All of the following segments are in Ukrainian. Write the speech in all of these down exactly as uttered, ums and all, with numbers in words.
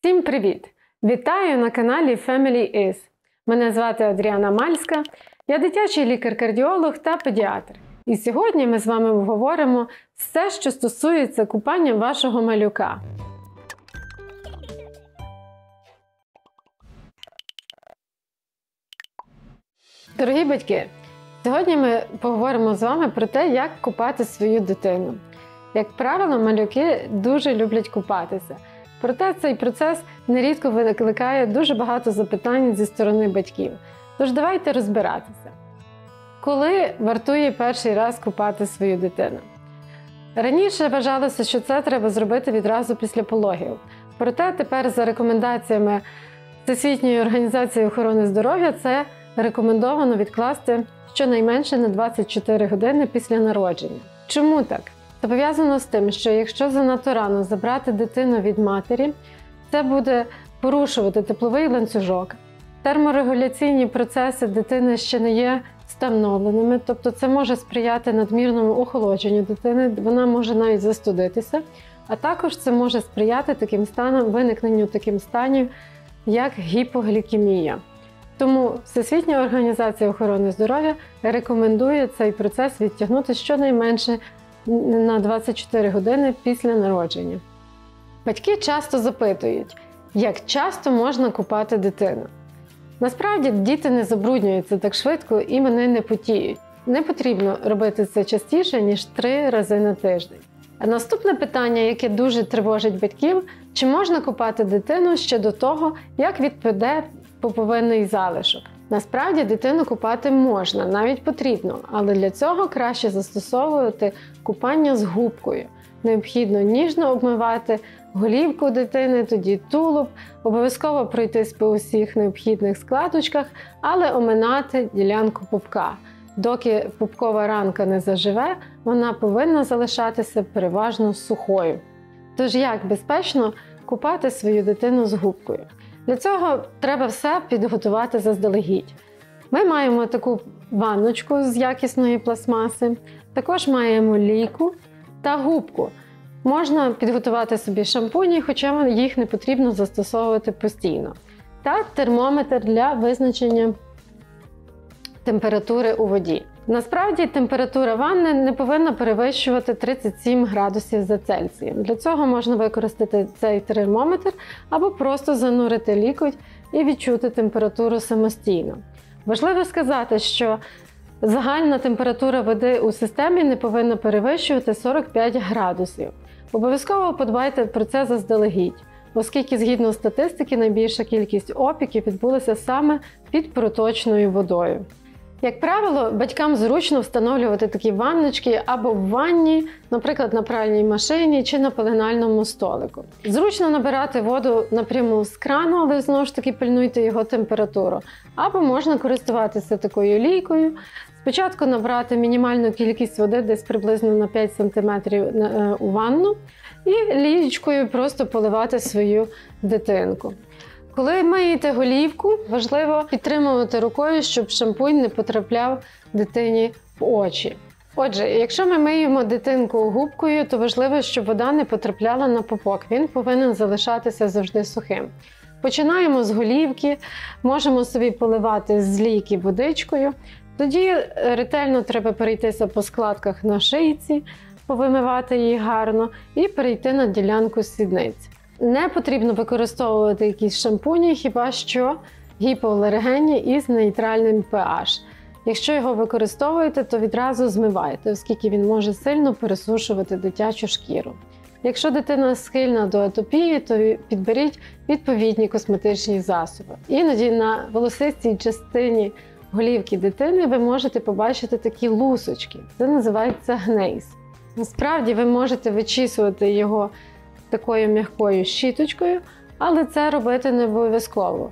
Всім привіт! Вітаю на каналі Family Is. Мене звати Адріана Мальська, я дитячий лікар-кардіолог та педіатр. І сьогодні ми з вами обговоримо все, що стосується купання вашого малюка. Дорогі батьки, сьогодні ми поговоримо з вами про те, як купати свою дитину. Як правило, малюки дуже люблять купатися. Проте цей процес нерідко викликає дуже багато запитань зі сторони батьків. Тож давайте розбиратися. Коли вартує перший раз купати свою дитину? Раніше вважалося, що це треба зробити відразу після пологів. Проте тепер за рекомендаціями Всесвітньої організації охорони здоров'я це рекомендовано відкласти щонайменше на двадцять чотири години після народження. Чому так? Це пов'язано з тим, що якщо занадто рано забрати дитину від матері, це буде порушувати тепловий ланцюжок. Терморегуляційні процеси дитини ще не є встановленими, тобто це може сприяти надмірному охолодженню дитини, вона може навіть застудитися, а також це може сприяти таким станам, виникненню таким станів, як гіпоглікемія. Тому Всесвітня організація охорони здоров'я рекомендує цей процес відтягнути щонайменше на двадцять чотири години після народження. Батьки часто запитують, як часто можна купати дитину. Насправді, діти не забруднюються так швидко і вони не потіють. Не потрібно робити це частіше, ніж три рази на тиждень. А наступне питання, яке дуже тривожить батьків, чи можна купати дитину ще до того, як відпаде пуповинний залишок. Насправді дитину купати можна, навіть потрібно, але для цього краще застосовувати купання з губкою. Необхідно ніжно обмивати голівку дитини, тоді тулуб, обов'язково пройтись по усіх необхідних складочках, але оминати ділянку пупка. Доки пупкова ранка не заживе, вона повинна залишатися переважно сухою. Тож як безпечно купати свою дитину з губкою? Для цього треба все підготувати заздалегідь. Ми маємо таку ванночку з якісної пластмаси, також маємо лійку та губку. Можна підготувати собі шампуні, хоча їх не потрібно застосовувати постійно. Та термометр для визначення температури у воді. Насправді температура ванни не повинна перевищувати тридцять сім градусів за Цельсієм. Для цього можна використати цей термометр або просто занурити лікоть і відчути температуру самостійно. Важливо сказати, що загальна температура води у системі не повинна перевищувати сорок п'ять градусів. Обов'язково подбайте про це заздалегідь, оскільки, згідно статистики, найбільша кількість опіків відбулася саме під проточною водою. Як правило, батькам зручно встановлювати такі ванночки або в ванні, наприклад, на пральній машині чи на пеленальному столику. Зручно набирати воду напряму з крану, але знову ж таки пильнуйте його температуру. Або можна користуватися такою лійкою. Спочатку набрати мінімальну кількість води, десь приблизно на п'ять сантиметрів у ванну, і лієчкою просто поливати свою дитинку. Коли миєте голівку, важливо підтримувати рукою, щоб шампунь не потрапляв дитині в очі. Отже, якщо ми миємо дитинку губкою, то важливо, щоб вода не потрапляла на пупок. Він повинен залишатися завжди сухим. Починаємо з голівки, можемо собі поливати з лійки водичкою. Тоді ретельно треба перейтися по складках на шийці, повимивати її гарно і перейти на ділянку сідниць. Не потрібно використовувати якісь шампуні, хіба що гіпоалергенні із нейтральним pH. Якщо його використовуєте, то відразу змивайте, оскільки він може сильно пересушувати дитячу шкіру. Якщо дитина схильна до атопії, то підберіть відповідні косметичні засоби. Іноді на волосистій частині голівки дитини ви можете побачити такі лусочки. Це називається гнейс. Насправді ви можете вичісувати його такою м'якою щіточкою, але це робити не обов'язково.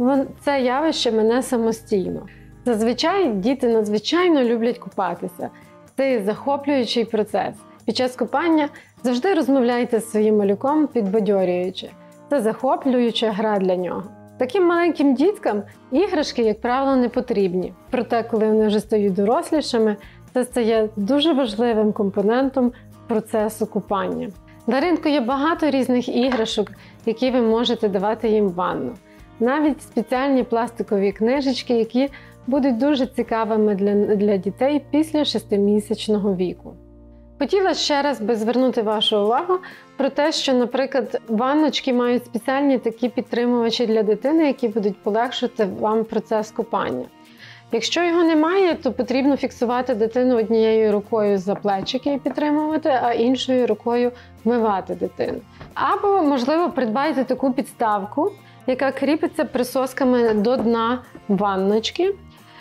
Це явище мине самостійно. Зазвичай діти надзвичайно люблять купатися. Це захоплюючий процес. Під час купання завжди розмовляйте з своїм малюком підбадьорюючи. Це захоплююча гра для нього. Таким маленьким діткам іграшки, як правило, не потрібні. Проте, коли вони вже стають дорослішими, це стає дуже важливим компонентом процесу купання. На ринку є багато різних іграшок, які ви можете давати їм в ванну. Навіть спеціальні пластикові книжечки, які будуть дуже цікавими для, для дітей після шестимісячного віку. Хотіла ще раз би звернути вашу увагу про те, що, наприклад, ванночки мають спеціальні такі підтримувачі для дитини, які будуть полегшити вам процес купання. Якщо його немає, то потрібно фіксувати дитину однією рукою за плечики і підтримувати, а іншою рукою вмивати дитину. Або, можливо, придбайте таку підставку, яка кріпиться присосками до дна ванночки,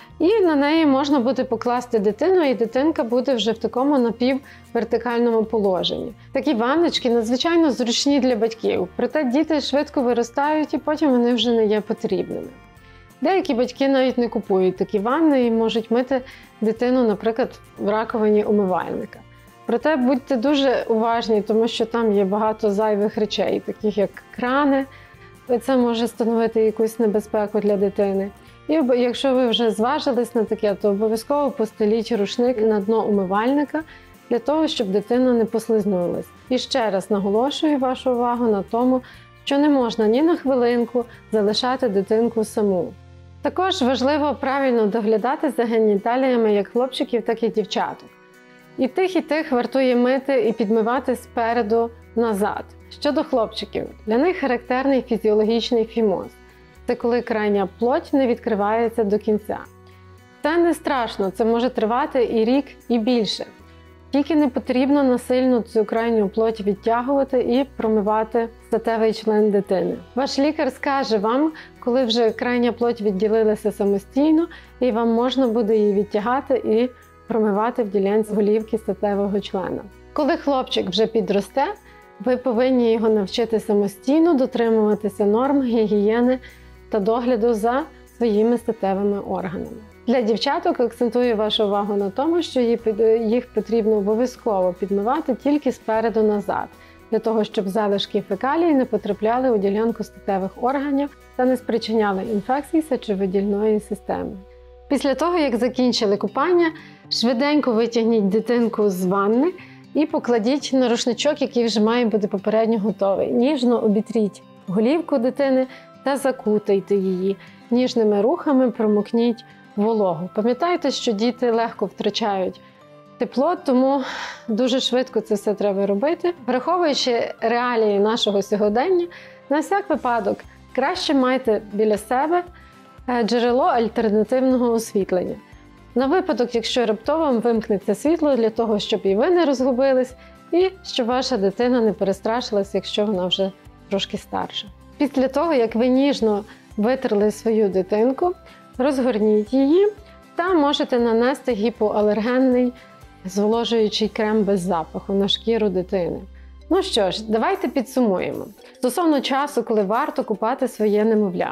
і на неї можна буде покласти дитину, і дитинка буде вже в такому напіввертикальному положенні. Такі ванночки надзвичайно зручні для батьків, проте діти швидко виростають і потім вони вже не є потрібними. Деякі батьки навіть не купують такі ванни і можуть мити дитину, наприклад, в раковині умивальника. Проте будьте дуже уважні, тому що там є багато зайвих речей, таких як крани. Це може становити якусь небезпеку для дитини. І якщо ви вже зважились на таке, то обов'язково постеліть рушник на дно умивальника, для того, щоб дитина не послизнулась. І ще раз наголошую вашу увагу на тому, що не можна ні на хвилинку залишати дитинку саму. Також важливо правильно доглядати за геніталіями як хлопчиків, так і дівчаток. І тих, і тих вартує мити і підмивати спереду назад. Щодо хлопчиків, для них характерний фізіологічний фімоз. Це коли крайня плоть не відкривається до кінця. Це не страшно, це може тривати і рік, і більше. Тільки не потрібно насильно цю крайню плоть відтягувати і промивати статевий член дитини. Ваш лікар скаже вам, коли вже крайня плоть відділилася самостійно, і вам можна буде її відтягати і промивати в ділянці голівки статевого члена. Коли хлопчик вже підросте, ви повинні його навчити самостійно дотримуватися норм гігієни та догляду за своїми статевими органами. Для дівчаток акцентую вашу увагу на тому, що їх потрібно обов'язково підмивати тільки спереду назад, для того, щоб залишки фекалій не потрапляли у ділянку статевих органів та не спричиняли інфекцій сечовидільної системи. Після того, як закінчили купання, швиденько витягніть дитинку з ванни і покладіть на рушничок, який вже має бути попередньо готовий. Ніжно обітріть голівку дитини та закутайте її. Ніжними рухами промокніть вологу. Пам'ятайте, що діти легко втрачають тепло, тому дуже швидко це все треба робити. Враховуючи реалії нашого сьогодення, на всяк випадок краще майте біля себе джерело альтернативного освітлення. На випадок, якщо раптово вимкнеться світло, для того, щоб і ви не розгубились, і щоб ваша дитина не перестрашилась, якщо вона вже трошки старша. Після того, як ви ніжно витерли свою дитинку, розгорніть її та можете нанести гіпоалергенний зволожуючий крем без запаху на шкіру дитини. Ну що ж, давайте підсумуємо. Стосовно часу, коли варто купати своє немовля.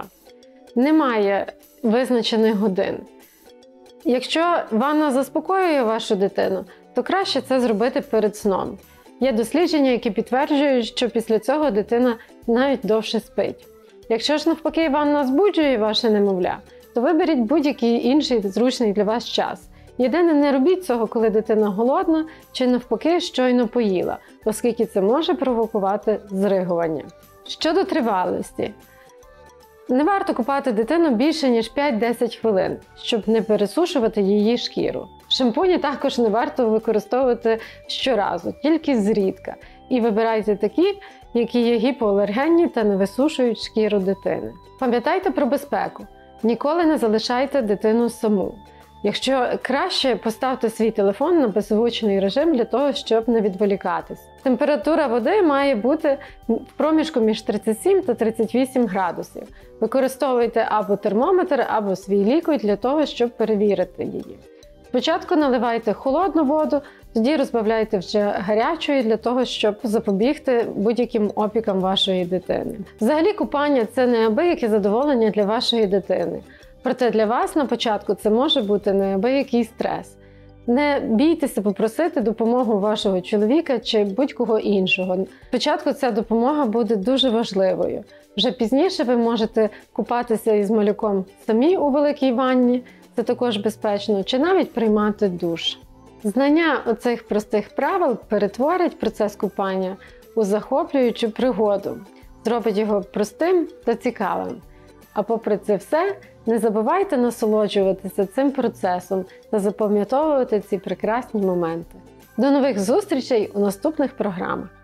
Немає визначених годин. Якщо ванна заспокоює вашу дитину, то краще це зробити перед сном. Є дослідження, які підтверджують, що після цього дитина навіть довше спить. Якщо ж навпаки ванна збуджує ваше немовля, то виберіть будь-який інший зручний для вас час. Єдине, не робіть цього, коли дитина голодна чи навпаки щойно поїла, оскільки це може провокувати зригування. Щодо тривалості. Не варто купати дитину більше, ніж п'ять-десять хвилин, щоб не пересушувати її шкіру. Шампуні також не варто використовувати щоразу, тільки зрідка. І вибирайте такі, які є гіпоалергенні та не висушують шкіру дитини. Пам'ятайте про безпеку. Ніколи не залишайте дитину саму. Якщо краще, поставте свій телефон на беззвучний режим для того, щоб не відволікатись. Температура води має бути в проміжку між тридцять сім та тридцять вісім градусів. Використовуйте або термометр, або свій лікоть для того, щоб перевірити її. Спочатку наливайте холодну воду, тоді розбавляйте вже гарячою для того, щоб запобігти будь-яким опікам вашої дитини. Взагалі купання – це неабияке задоволення для вашої дитини. Проте для вас на початку це може бути неабиякий стрес. Не бійтеся попросити допомогу вашого чоловіка чи будь-кого іншого. Спочатку ця допомога буде дуже важливою. Вже пізніше ви можете купатися із малюком самі у великій ванні, це також безпечно, чи навіть приймати душ. Знання оцих простих правил перетворить процес купання у захоплюючу пригоду, зробить його простим та цікавим. А попри це все, не забувайте насолоджуватися цим процесом та запам'ятовувати ці прекрасні моменти. До нових зустрічей у наступних програмах!